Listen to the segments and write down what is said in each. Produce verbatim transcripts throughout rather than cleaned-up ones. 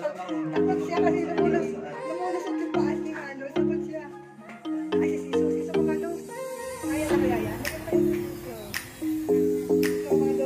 Takot siya kasi lumulos. Lumulusot yung paas ni Mano. Takot siya. Ay, si Siso. Siso ko Mano. Kaya na kaya yan. Kaya tayo si Siso. Siso Mano.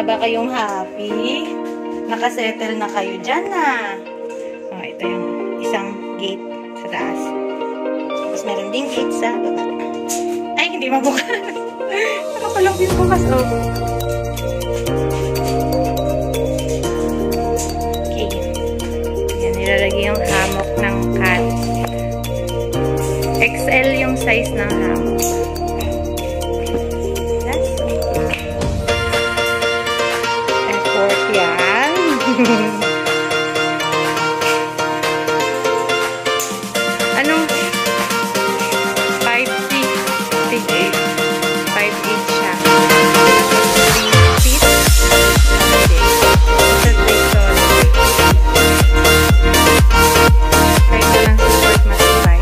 ba kayong happy? Nakasettle na kayo dyan na. Oh, ito yung isang gate sa taas. Tapos meron ding gate sa baba. Ay, hindi mabukas. Nakapalang din bukas. Oh. Okay. Yan, nilalagay yung hammock ng cat. X L yung size ng hammock. That's all. Effort yan. Anong five feet? five feet siya. three feet? Okay. Sa three story. Kahit walang support matibay.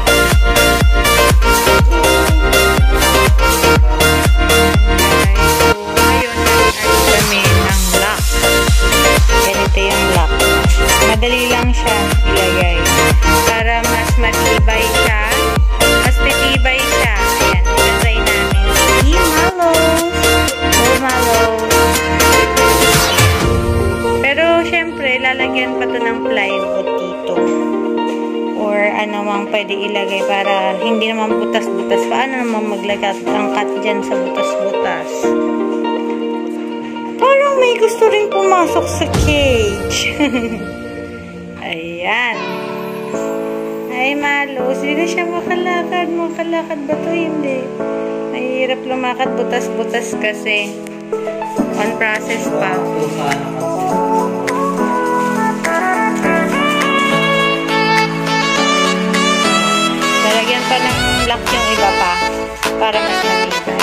Madali lang siya ilagay. Para mas matibay siya. Mas titibay siya. Ayan, ilagay namin. Himalayan. Himalayan. Pero, syempre, lalagyan pa to ng plywood dito. Or ano mang pwede ilagay para hindi naman butas-butas. Paano naman maglagay ang cat dyan sa butas-butas? Parang may gusto rin pumasok sa cage. Ayan. Ay, malos. Hindi na siya makalakad. Makalakad ba ito? Hindi. Mahirap lumakad. Butas-butas kasi. On process pa. Lalagyan pa ng lock yung iba pa. Para mas matibay.